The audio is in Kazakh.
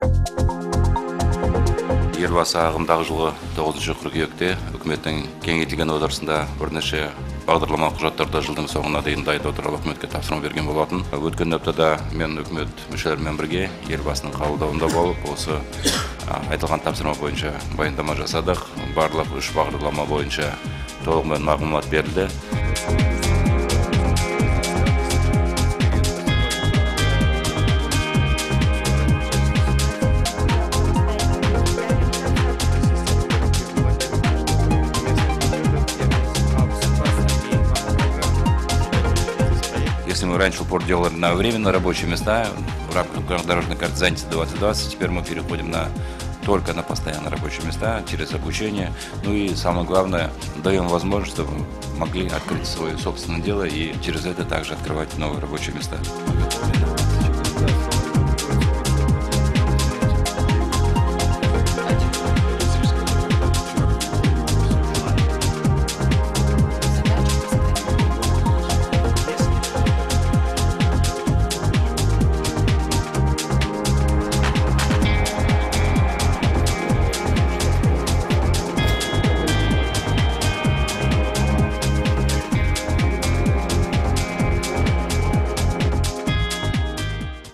Елбасы ағымдағы жылғы 9 қыркүйекте үкіметтің кеңейтілген отырысында бірнеше бағдарлама құжаттарды жылдың соңына дейін дайындау туралы үкіметке тапсырма берген болатын. Өткен аптада мен үкімет мүшелерімен бірге елбасының қабылдауында болып, осы айтылған тапсырма бойынша баяндама жасадық. Барлық 3 бағдарлама бойынша толығымен мағлұмат берілді. Если мы раньше упор делали на временные рабочие места, в рамках дорожной карты занятости 2020, теперь мы переходим только на постоянные рабочие места, через обучение. Ну и самое главное, даем возможность, чтобы могли открыть свое собственное дело и через это также открывать новые рабочие места.